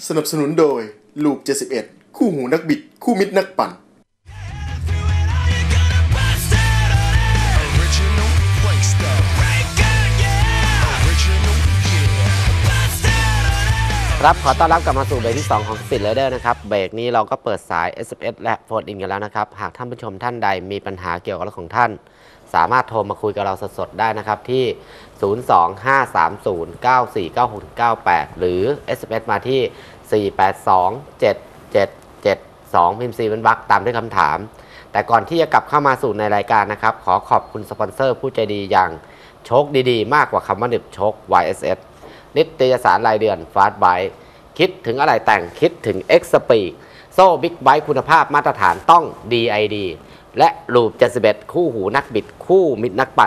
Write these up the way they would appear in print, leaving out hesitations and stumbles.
สนับสนุนโดยลูป71คู่หูนักบิดคู่มิตรนักปั่นครับขอต้อนรับกลับมาสู่เบรกที่2ของSpeed Riderนะครับเบรกนี้เราก็เปิดสาย SMS และโฟนอินกันแล้วนะครับหากท่านผู้ชมท่านใดมีปัญหาเกี่ยวกับรถของท่านสามารถโทรมาคุยกับเราสดๆได้นะครับที่ 02530949698 หรือ SMS มาที่ 4827772 พิมพ์4เป็นวรรคตามด้วยคำถามแต่ก่อนที่จะกลับเข้ามาสู่ในรายการนะครับขอขอบคุณสปอนเซอร์ผู้ใจดีอย่างโชคดีๆมากกว่าคำว่าหนึบโชค YSSนิตยสารรายเดือนฟาสต์ไบค์คิดถึงอะไรแต่งคิดถึง X-Speed โซ่บิ๊กไบค์คุณภาพมาตรฐานต้อง DID และลูป71คู่หูนักบิดคู่มิตรนักปั่น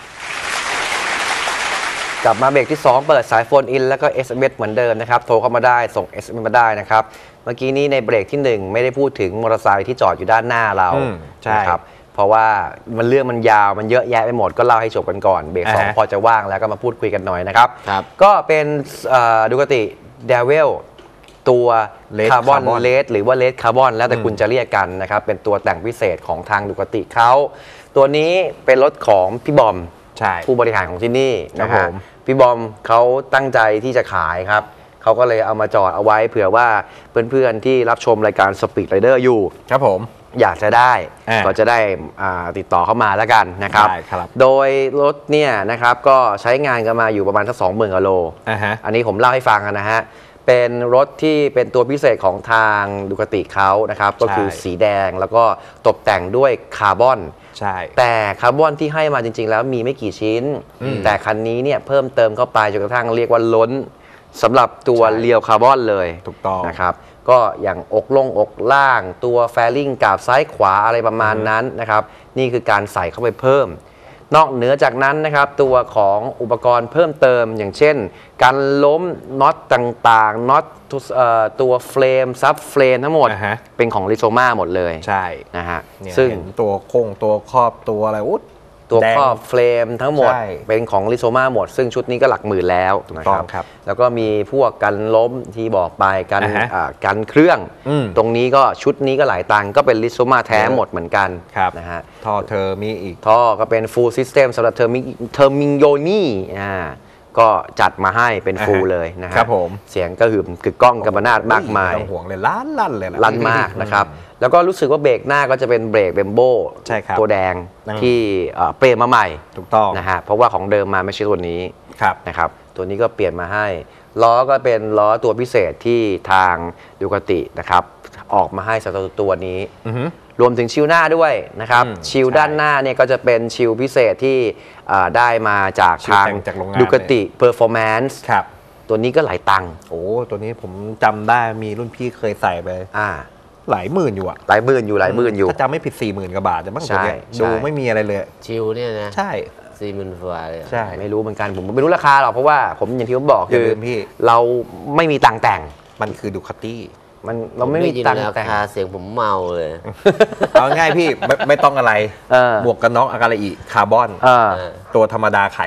กลับมาเบรกที่2เปิดสายโฟนอินแล้วก็ SMS เหมือนเดิมนะครับโทรเข้ามาได้ส่ง SMS มาได้นะครับเมื่อกี้นี้ในเบรกที่1ไม่ได้พูดถึงมอเตอร์ไซค์ที่จอดอยู่ด้านหน้าเราใช่ครับเพราะว่าเรื่องมันยาวมันเยอะแยะไปหมดก็เล่าให้จบกันก่อนเบรก2พอจะว่างแล้วก็มาพูดคุยกันหน่อยนะครับก็เป็นดูคาติเดวิลตัวคาร์บอนเลสหรือว่าเลสคาร์บอนแล้วแต่คุณจะเรียกกันนะครับเป็นตัวแต่งพิเศษของทางดูคาติเขาตัวนี้เป็นรถของพี่บอมผู้บริหารของที่นี่นะครับพี่บอมเขาตั้งใจที่จะขายครับเขาก็เลยเอามาจอดเอาไว้เผื่อว่าเพื่อนๆที่รับชมรายการ Speed Rider อยู่ครับผมอยากจะได้ก็จะได้ติดต่อเข้ามาแล้วกันนะครับโดยรถเนี่ยนะครับก็ใช้งานกันมาอยู่ประมาณสัก 20,000 กิโลอันนี้ผมเล่าให้ฟังนะฮะเป็นรถที่เป็นตัวพิเศษของทางดูคาติเขานะครับก็คือสีแดงแล้วก็ตกแต่งด้วยคาร์บอนแต่คาร์บอนที่ให้มาจริงๆแล้วมีไม่กี่ชิ้นแต่คันนี้เนี่ยเพิ่มเติมเข้าไปจนกระทั่งเรียกว่าล้นสำหรับตัวเรียวคาร์บอนเลยถูกต้องนะครับก็อย่างอกล่างตัวแฟลิงกาบซ้ายขวาอะไรประมาณนั้นนะครับนี่คือการใส่เข้าไปเพิ่มนอกเหนือจากนั้นนะครับตัวของอุปกรณ์เพิ่มเติมอย่างเช่นการล้มน็อตต่างๆน็อตตัวเฟรมซับเฟรมทั้งหมดเป็นของลิโซมาหมดเลยใช่นะฮะซึ่งตัวโค้งตัวครอบตัวอะไรตัวครอบเฟรมทั้งหมดเป็นของลิโซมาหมดซึ่งชุดนี้ก็หลักหมื่นแล้วนะครับแล้วก็มีพวกกันล้มที่บอกไปกันเครื่องตรงนี้ก็ชุดนี้ก็หลายตังก็เป็นลิโซมาแท้หมดเหมือนกันนะฮะท่อเธอมีอีกท่อก็เป็นฟูลซิสเต็มสำหรับเทอร์มิงโยนี่ก็จัดมาให้เป็นฟูลเลยนะครับผมเสียงก็หืมกึกก้องกับบรรณาดมากมายต้องห่วงเลยลั่นเลยลั่นมากนะครับแล้วก็รู้สึกว่าเบรกหน้าก็จะเป็นเบรกเบมโบตัวแดงที่เปลี่ยนมาใหม่ถูกต้องนะฮะเพราะว่าของเดิมมาไม่ใช่ตัวนี้นะครับตัวนี้ก็เปลี่ยนมาให้ล้อก็เป็นล้อตัวพิเศษที่ทางดูคาตินะครับออกมาให้สำหรับตัวนี้รวมถึงชิลหน้าด้วยนะครับชิลด้านหน้าเนี่ยก็จะเป็นชิลพิเศษที่ได้มาจากทางดูคาติเพอร์ฟอร์แมนซ์ตัวนี้ก็หลายตังค์โอ้ตัวนี้ผมจำได้มีรุ่นพี่เคยใส่ไปหลายหมื่นอยู่อะหลายหมื่นอยู่ถ้าจำไม่ผิด 40,000 กว่าบาทแต่บางตัวเนี่ยดูไม่มีอะไรเลยชิลเนี่ยนะใช่ 40,000 กว่าเลยใช่ไม่รู้เหมือนกันผมไม่รู้ราคาหรอกเพราะว่าผมอย่างที่ผมบอกคือเราไม่มีตังค์แต่งมันคือดูคาตี้เราไม่มีตังค์แต่งเสียงผมเมาเลยเอาง่ายพี่ไม่ต้องอะไรบวกกันน็อกอะไรอีกคาร์บอนตัวธรรมดาขาย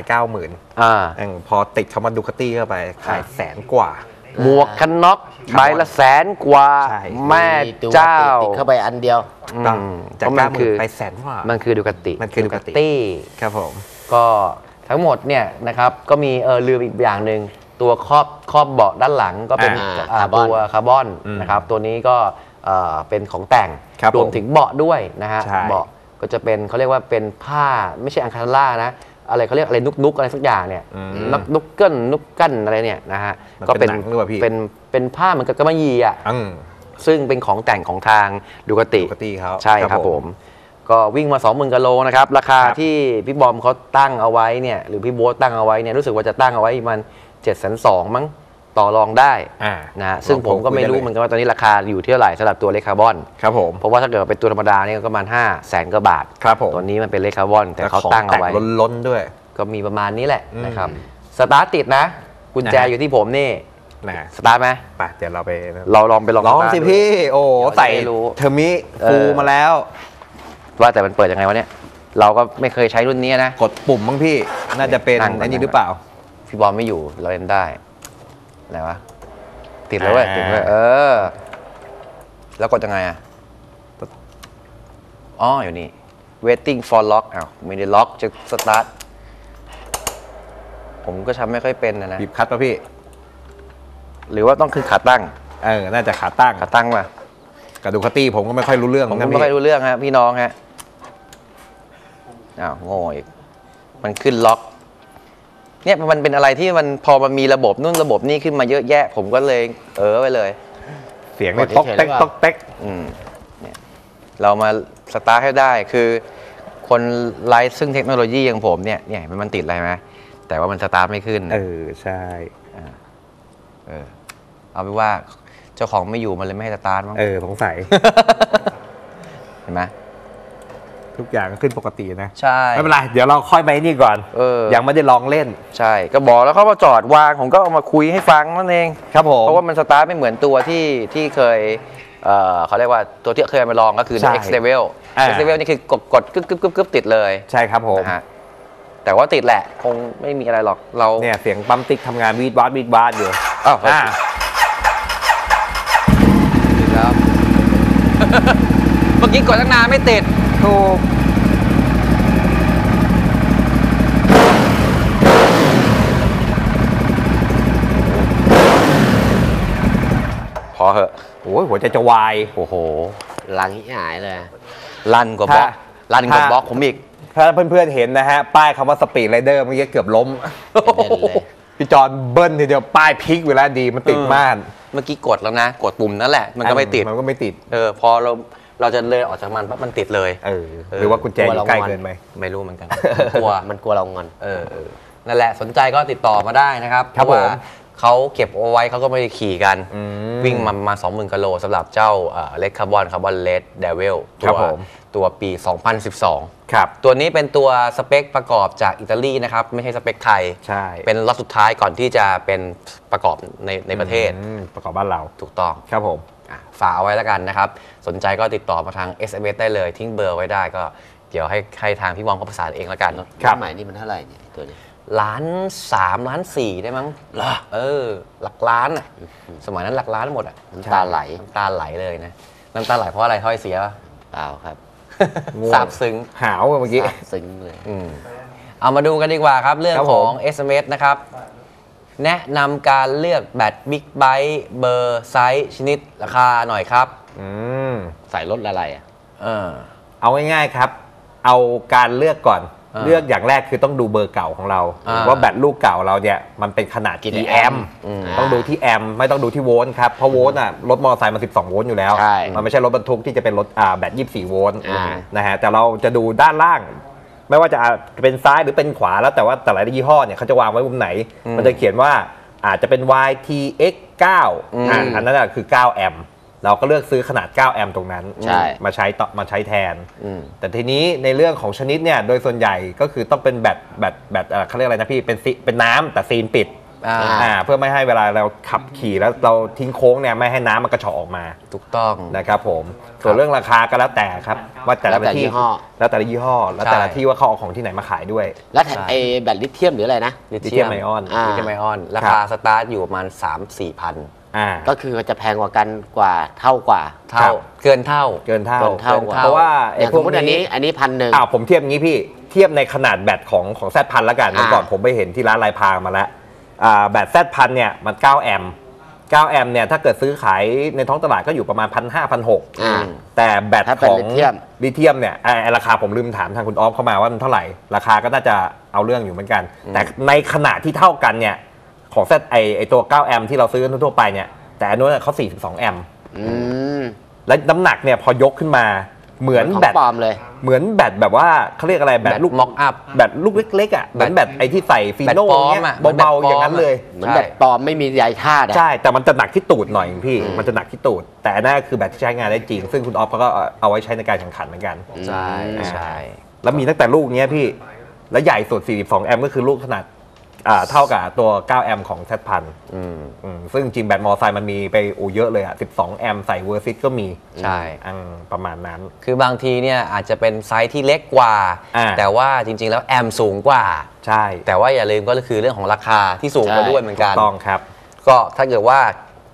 90,000พอติดคำว่าดูคาตี้เข้าไปขาย100,000 กว่าหมวกกันน็อกใบละ100,000 กว่าแม่เจ้าติดเข้าไปอันเดียวจาก90,000ไป100,000 กว่ามันคือดูคาติครับผมก็ทั้งหมดเนี่ยนะครับก็มีลืมอีกอย่างหนึ่งตัวครอบเบาะด้านหลังก็เป็นตัวคาร์บอนนะครับตัวนี้ก็เป็นของแต่งรวมถึงเบาะด้วยนะฮะเบาะก็จะเป็นเขาเรียกว่าเป็นผ้าไม่ใช่อังคาร่านะอะไรเขาเรียกอะไรนุกอะไรสักอย่างเนี่ยนุกเกิลอะไรเนี่ยนะฮะก็เป็นผ้าเหมือนกับกำมะหยี่อ่ะซึ่งเป็นของแต่งของทางดูคาติเขาใช่ครับผมก็วิ่งมา 20,000 กิโลนะครับราคาที่พี่บอมเขาตั้งเอาไว้เนี่ยหรือพี่โบ๊ทตั้งเอาไว้เนี่ยรู้สึกว่าจะตั้งเอาไว้มัน720,000 มั้งต่อรองได้นะซึ่งผมก็ไม่รู้เหมือนกันว่าตอนนี้ราคาอยู่ที่เท่าไหร่สำหรับตัวเลคาร์บอนครับผมเพราะว่าถ้าเกิดเป็นตัวธรรมดาเนี่ยก็ประมาณ500,000 กว่าบาทครับผมตัวนี้มันเป็นเลคาร์บอนแต่เขาตั้งเอาไว้ล้นด้วยก็มีประมาณนี้แหละนะครับสตาร์ทติดนะกุญแจอยู่ที่ผมนี่สตาร์ทไหมไปเดี๋ยวเราลองไปลองสิพี่โอ้ใส่เทอร์มิฟูมาแล้วว่าแต่มันเปิดยังไงวะเนี่ยเราก็ไม่เคยใช้รุ่นนี้นะกดปุ่มบ้างพี่น่าจะเป็นอันนี้หรือเปล่าพี่บอมไม่อยู่เราเล่นได้อะไรวะติดแล้วเว้ยติดเลยแล้วกดยังไงอ่ะอ๋ออยู่นี่ waiting for lock อ้าวไม่ได้ล็อกจะสตาร์ทผมก็ทำไม่ค่อยเป็นนะบีบคัดป่ะพี่หรือว่าต้องคือขาตั้งน่าจะขาตั้งขาตั้งป่ะกับดูคาตี้ผมก็ไม่ค่อยรู้เรื่องผมก็ไม่ค่อยรู้เรื่องฮะพี่น้องฮะอ้าวโง่อีกมันขึ้นล็อกเนี่ยมันเป็นอะไรที่มันพอมันมีระบบนู่นระบบนี่ขึ้นมาเยอะแยะผมก็เลยไปเลยเสียงไม่ต๊อกเต๊กต๊อกเต๊กเนี่ยเรามาสตาร์ทให้ได้คือคนไร้ซึ่งเทคโนโลยีอย่างผมเนี่ยมันติดอะไรไหมแต่ว่ามันสตาร์ทไม่ขึ้นใช่เอาไปว่าเจ้าของไม่อยู่มันเลยไม่ให้สตาร์ทมั้งสงสัยเห็นไหมทุกอย่างก็ขึ้นปกตินะใช่ไม่เป็นไรเดี๋ยวเราค่อยไปนี่ก่อนยังไม่ได้ลองเล่นใช่ก็บอกแล้วเขามาจอดวางผมก็เอามาคุยให้ฟังนั่นเองครับผมเพราะว่ามันสตาร์ทไม่เหมือนตัวที่เคยเขาเรียกว่าตัวที่เคยมาลองก็คือ X level X level นี่คือกดกึ๊บติดเลยใช่ครับผมแต่ว่าติดแหละคงไม่มีอะไรหรอกเราเนี่ยเสียงปั๊มติ๊กทำงานวีดวาดอยู่ติดแล้วเมื่อกี้กดตั้งนานไม่ติดถูกพอเหอะโอ้ยหัวใจจะวายโอ้โหลังหายเลยลั่นกว่าบล็อกผมอีกถ้าเพื่อนๆเห็นนะฮะป้ายคำว่าสปีดไรเดอร์เมื่อกี้เกือบล้มพี่จอนเบิ้ลทีเดียวป้ายพลิกเวลาดีมันติดมากเมื่อกี้กดแล้วนะกดปุ่มนั่นแหละมันก็ไม่ติดพอเราจะเลยออกจากมันปั๊บมันติดเลยหรือว่ากุญแจอยู่ใกล้เกินไหมไม่รู้เหมือนกันมันกลัวเรางอนนั่นแหละสนใจก็ติดต่อมาได้นะครับเพราะว่าเขาเก็บเอาไว้เขาก็ไม่ได้ขี่กันวิ่งมา 20,000 กิโลสำหรับเจ้าเล็กคาร์บอนเลดเดวิลตัวปี 2012 ครับตัวนี้เป็นตัวสเปคประกอบจากอิตาลีนะครับไม่ใช่สเปคไทยใช่เป็นล็อตสุดท้ายก่อนที่จะเป็นประกอบในประเทศประกอบบ้านเราถูกต้องครับผมฝากเอาไว้แล้วกันนะครับสนใจก็ติดต่อมาทาง SMS ได้เลยทิ้งเบอร์ไว้ได้ก็เดี๋ยวให้ทางพี่บอมเขาประสานเองแล้วกันครับใหม่นี่มันเท่าไหร่เนี่ยตัวนี้ 1.3 ล้าน4ได้มั้งหลักล้านอ่ะสมัยนั้นหลักล้านหมดอ่ะน้ำตาไหลเลยนะน้ำตาไหลเพราะอะไรถ้อยเสียเปล่าครับซาบซึ้งหาวเมื่อกี้ซึ้งเลยเอามาดูกันดีกว่าครับเรื่องของ SMS นะครับแนะนำการเลือกแบตบิ๊กไบค์เบอร์ไซส์ชนิดราคาหน่อยครับใส่รถอะไรเอาง่ายๆครับเอาการเลือกก่อนเลือกอย่างแรกคือต้องดูเบอร์เก่าของเราว่าแบตลูกเก่าเราเนี่ยมันเป็นขนาดกี่แอมป์ต้องดูที่แอมป์ไม่ต้องดูที่โวลต์ครับเพราะโวลต์รถมอเตอร์ไซค์มัน12โวลต์อยู่แล้วมันไม่ใช่รถบรรทุกที่จะเป็นรถแบต24โวลต์นะฮะแต่เราจะดูด้านล่างไม่ว่าจะเป็นซ้ายหรือเป็นขวาแล้วแต่ว่าแต่ละยี่ห้อเนี่ยเขาจะวางไว้มุมไหนมันจะเขียนว่าอาจจะเป็น YTX 9อันนั้นคือ9แอมป์เราก็เลือกซื้อขนาด9แอมป์ตรงนั้นมาใช้แทนแต่ทีนี้ในเรื่องของชนิดเนี่ยโดยส่วนใหญ่ก็คือต้องเป็นแบตเขาเรียกอะไรนะพี่เป็นน้ำแต่ซีนปิดเพื่อไม่ให้เวลาเราขับขี่แล้วเราทิ้งโค้งเนี่ยไม่ให้น้ำมันกระเฉาะออกมาถูกต้องนะครับผมส่วนเรื่องราคาก็แล้วแต่ครับว่าแต่ละที่แล้วแต่ละยี่ห้อแล้วแต่ละที่ว่าเขาเอาของที่ไหนมาขายด้วยแล้วไอ้แบตลิเธียมหรืออะไรนะลิเธียมไอออนราคาสตาร์ทอยู่ประมาณ 3-4 พันก็คือจะแพงกว่ากันกว่าเท่าเกินเท่าเพราะว่าไอ้พวกอันนี้ 1,000ผมเทียบงี้พี่เทียบในขนาดแบตของZ1000แล้วกันเมื่อก่อนผมไปเห็นที่ร้านลายพางมาแล้วแบตZ1000เนี่ยมัน9แอมป์9แอมป์เนี่ยถ้าเกิดซื้อขายในท้องตลาดก็อยู่ประมาณ 1,500-1,600 แต่แบตของลิเธียมเนี่ยราคาผมลืมถามทางคุณออฟเข้ามาว่ามันเท่าไหร่ราคาก็น่าจะเอาเรื่องอยู่เหมือนกันแต่ในขนาดที่เท่ากันเนี่ยของเซตไอตัว9แอมป์ที่เราซื้อกันทั่วไปเนี่ยแต่อันนู้นเขา42แอมป์และน้ำหนักเนี่ยพอยกขึ้นมาเหมือนแบตปลอมเลยเหมือนแบตแบบว่าเขาเรียกอะไรแบตลูกม็อกอัพแบตลูกเล็กๆอ่ะเหมือนแบตไอที่ใส่ฟีโน่เนี่ยเบาๆอย่างนั้นเลยเหมือนแบตปลอมไม่มีใยธาตุใช่แต่มันจะหนักที่ตูดหน่อยพี่มันจะหนักที่ตูดแต่นั่นคือแบตที่ใช้งานได้จริงซึ่งคุณออฟเขาก็เอาไว้ใช้ในการแข่งขันเหมือนกันใช่แล้วมีตั้งแต่ลูกนี้พี่แล้วใหญ่สุด42แอมป์ก็คือลูกขนาดเท่ากับตัว9แอมป์ของ Z1000 ซึ่งจริงแบตมอเตอร์ไซค์มันมีไปเยอะเลยอ่ะ12แอมป์ใส่เวอร์ซิตก็มีใช่ประมาณนั้นคือบางทีเนี่ยอาจจะเป็นไซส์ที่เล็กกว่าแต่ว่าจริงๆแล้วแอมป์สูงกว่าใช่แต่ว่าอย่าลืมก็คือเรื่องของราคาที่สูงกว่าด้วยเหมือนกันต้องครับก็ถ้าเกิดว่า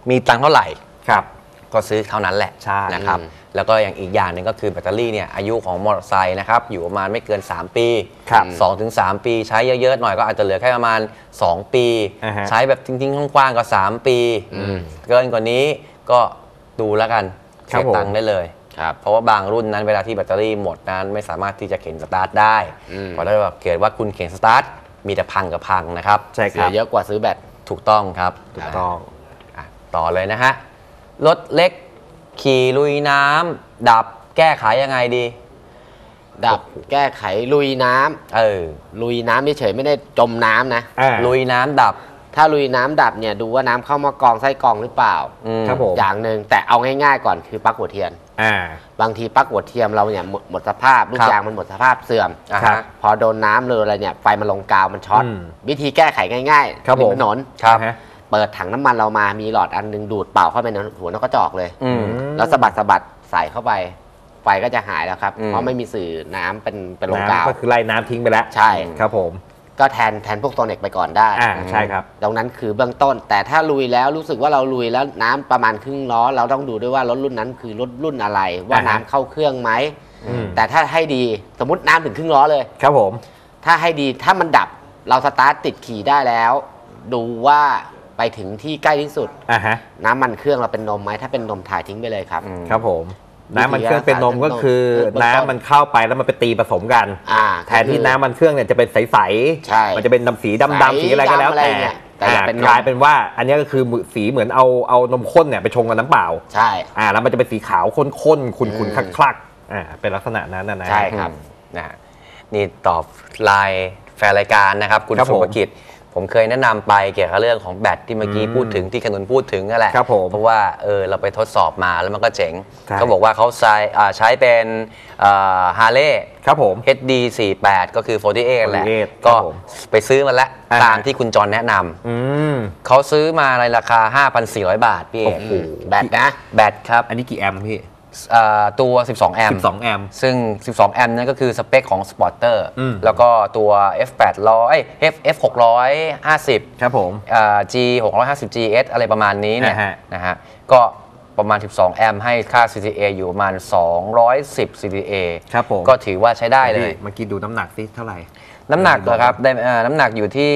มีตังค์เท่าไหร่ครับก็ซื้อเท่านั้นแหละใช่นะครับแล้วก็อย่างอีกอย่างหนึ่งก็คือแบตเตอรี่เนี่ยอายุของมอเตอร์ไซค์นะครับอยู่ประมาณไม่เกิน 3 ปีครับ 2-3 ปีใช้เยอะๆหน่อยก็อาจจะเหลือแค่ประมาณ 2 ปีอ่าฮะใช้แบบทิ้งๆกว้างๆก็ 3 ปีเกินกว่านี้ก็ดูแล้วกันเสียตังค์ได้เลยครับเพราะว่าบางรุ่นนั้นเวลาที่แบตเตอรี่หมดนั้นไม่สามารถที่จะเข็นสตาร์ทได้เพราะถ้าเกิดว่าคุณเข็นสตาร์ทมีแต่พังกับพังนะครับใช่คเสีรัยบเยอะกว่าซื้อแบตถูกต้องครับถูกต้องอ่ะต่อเลยนะฮะ รถเล็กขี่ลุยน้ำดับแก้ไขยังไงดีดับแก้ไขลุยน้ำลุยน้ำเฉยๆไม่ได้จมน้ำนะลุยน้ำดับถ้าลุยน้ำดับเนี่ยดูว่าน้ำเข้ามากองไส้กรองหรือเปล่าครับผมอย่างหนึ่งแต่เอาง่ายๆก่อนคือปลั๊กหัวเทียน บางทีปลั๊กหัวเทียมเราเนี่ยหมดสภาพลูกยางมันหมดสภาพเสื่อมครับพอโดนน้ำเลยอะไรเนี่ยไฟมันลงกาวมันช็อตอืมวิธีแก้ไขง่ายๆครับผมถนนครับเปิดถังน้ำมันเรามามีหลอดอันหนึงดูดเป่าเข้าไปในหัวนกกระจอกเลยอืมแล้วสะบัดใส่เข้าไป ไฟก็จะหายแล้วครับ เพราะไม่มีสื่อน้ำเป็นลงกาวน้ำก็คือไล่น้ำทิ้งไปแล้วใช่ครับผมก็แทนพวกโซเน็กไปก่อนได้ใช่ครับตรงนั้นคือเบื้องต้น แต่ถ้าลุยแล้วรู้สึกว่าเราลุยแล้วน้ำประมาณครึ่งล้อเราต้องดูด้วยว่ารถรุ่นนั้นคือรถรุ่นอะไร ว่าน้ำเข้าเครื่องไหม แต่ถ้าให้ดีสมมติน้ำถึงครึ่งล้อเลยครับผมถ้าให้ดีถ้ามันดับเราสตาร์ทติดขี่ได้แล้ว ดูว่าไปถึงที่ใกล้ที่สุด น้ำมันเครื่องเราเป็นนมไหมถ้าเป็นนมถ่ายทิ้งไปเลยครับครับผม น้ำมันเครื่องเป็นนมก็คือน้ำมันเข้าไปแล้วมันไปตีผสมกัน แทนที่น้ำมันเครื่องเนี่ยจะเป็นใสใช่ๆมันจะเป็นสีดำๆสีอะไรก็แล้วแต่แต่อย่าเป็นนมกลายเป็นว่าอันนี้ก็คือสีเหมือนเอานมข้นเนี่ยไปชงกับน้ำเปล่าใช่แล้วมันจะเป็นสีขาวข้นๆขุ่นๆคลักๆเป็นลักษณะนั้นนะใช่ครับนะฮะนี่ตอบไลน์แฟนรายการนะครับคุณครับผมสุภกิจผมเคยแนะนำไปเกี่ยวกับเรื่องของแบตที่เมื่อกี้พูดถึงที่ขนุนพูดถึงนั่นแหละครับผมเพราะว่าเราไปทดสอบมาแล้วมันก็เจ๋งใช่เขาบอกว่าเขาใช้เป็นฮาร์เลย์ครับผม HD 48ก็คือ48แหละ 48 ก็ครับผมไปซื้อมาแล้วอ่าตามที่คุณจรแนะนำอืมเขาซื้อมาในราคา 5,400 บาทพี่เอกโอ้โหแบตนะแบตครับอันนี้กี่แอมป์พี่ตัว 12 แอมป์ 12 แอมป์ซึ่ง 12 แอมป์นั่นก็คือสเปคของ Sporter อืมแล้วก็ตัว F 650 ครับผม G 650 GS อะไรประมาณนี้เนี่ยอ่าฮะนะฮะก็ประมาณ 12 แอมป์ให้ค่า CTA อยู่ประมาณ 210 CTA ครับผมก็ถือว่าใช้ได้เลยเมื่อกี้ดูน้ำหนักสิเท่าไหร่น้ำหนักเหรอครับได้น้ำหนักอยู่ที่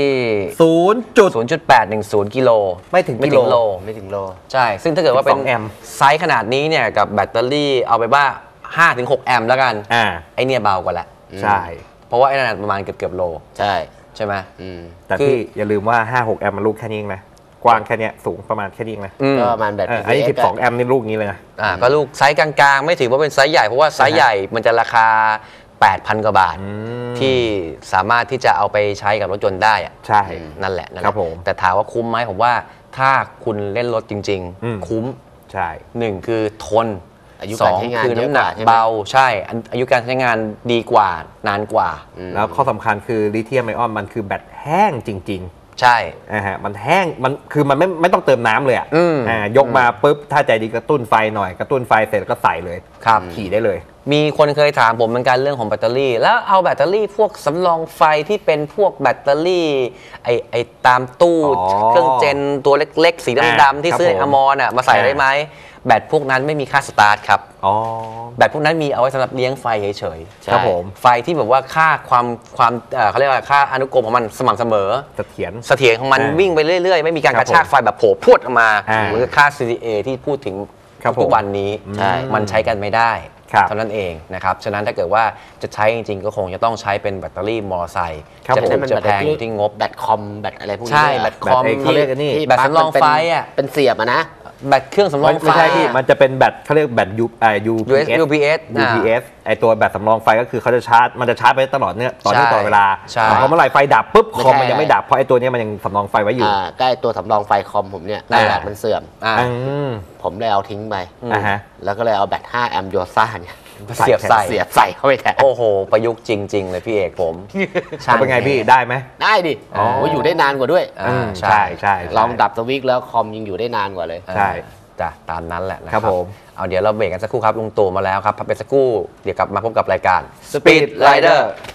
0.810 กิโลไม่ถึงไม่กิถึโลงโลไม่ถึงโลใช่ ซึ่งถ้าเกิดว่าเป็น 12 แอมป์ไซส์ขนาดนี้เนี่ยกับแบตเตอรี่เอาไปว่า 5-6 แอมป์แล้วกัน ไอเนี่ยเบากว่าละใช่เพราะว่าไอ้นั่นนะประมาณเกือบโลใช่ใช่ไหมแต่คือพี่อย่าลืมว่า 5-6 แอมป์มันลูกแค่นี้เองนะ กว้างแค่เนี้ยสูงประมาณแค่นี้เองนะก็ประมาณแบตอันนี้ 12 แอมป์นี่ลูกนี้เลยนะก็ลูกไซส์กลางๆ ไม่ถือว่าเป็นไซส์ใหญ่เพราะว่าไซส์ใหญ่มันจะราคา 8,000 กว่าบาท ที่สามารถที่จะเอาไปใช้กับรถยนต์ได้อะใช่นั่นแหละครับผมแต่ถามว่าคุ้มไหมผมว่าถ้าคุณเล่นรถจริงอืมๆ คุ้มใช่ 1 คือทนอายุสการองใช้งานคือเยอะน้ำหนักกว่าใช่ไหมเบาใช่อายุการใช้งานดีกว่านานกว่าแล้วข้อสำคัญคือลิเธียมไอออนมันคือแบตแห้งจริงใช่ๆมันแห้งมันคือมันไม่ต้องเติมน้ำเลยอ่ะอืมยกมาปุ๊บถ้าใจดีกระตุ้นไฟหน่อยกระตุ้นไฟเสร็จแล้วก็ใส่เลยครับขี่ได้เลยมีคนเคยถามผมเหมือนกันเรื่องของแบตเตอรี่ แล้วเอาแบตเตอรี่พวกสำรองไฟที่เป็นพวกแบตเตอรี่ไอตามตู้อ๋อเครื่องเจนตัวเล็กๆ สีดำๆที่ครับซื้อในผมอมรมาใส่ได้ไหมแบตพวกนั้นไม่มีค่าสตาร์ทครับอ๋อแบตพวกนั้นมีเอาไว้สำหรับเลี้ยงไฟเฉยครับผมไฟที่แบบว่าค่าความเขาเรียกว่าค่าอนุกรมของมันสม่ำเสมอเสถียรเสถียรของมันวิ่งไปเรื่อยๆ ไม่มีการคกรับระชากไฟแบบโผล่พรวดออกมาอ่าเหมือนกับค่า CTA ที่พูดถึงครับทุกผมวันนี้ใช่มันใช้กันไม่ได้ครับเท่านั้นเองนะครับ ฉะนั้นถ้าเกิดว่าจะใช้จริงๆ ก็คงจะต้องใช้เป็นแบตเตอรี่มอเตอร์ไซค์ครับจะผมถูกจะแพงอยู่ที่งบแบตคอมแบตอะไรพวกนี้ใช่ด้วยแบอะตคอมแบตเขาเรียกอันนี้ที่แบตสำรองไฟอะเป็นเสียบอะนะแบตเครื่องสำรองไฟไม่ใช่พี่มันจะเป็นแบตเขาเรียกแบต UPS UPS ไอตัวแบตสำรองไฟก็คือเขาจะชาร์จมันจะชาร์จไปตลอดเนี่ยต่อเนื่องตลอดเวลาใช่แต่พอเมื่อไหร่ไฟดับปุ๊บไม่คอมใช่มันยังไม่ดับเพราะไอตัวเนี้ยมันยังสำรองไฟไว้อยู่ใกล้ตัวสำรองไฟคอมผมเนี่ยอ่าแบตมันเสื่อมอ่าอืมผมเลยเอาทิ้งไปฮะแล้วก็เลยเอาแบต5 แอมป์โยซ่าเนี่ยเสียบใส่เสียบใส่เข้าไปแทนโอ้โห ประยุกต์จริง ๆ เลยพี่เอกผมแล้วเป็นไงพี่ได้ไหมได้ดิอ๋อโอ้ยอยู่ได้นานกว่าด้วยใช่ใช่ลองดับสวิตช์แล้วคอมยังอยู่ได้นานกว่าเลยใช่จ้ะตามนั้นแหละนะคครัรับบผมเอาเดี๋ยวเราเบรกกันสักครู่ครับลุงตู่มาแล้วครับพักไปสักครู่เดี๋ยวกลับมาพบกับรายการ Speed Rider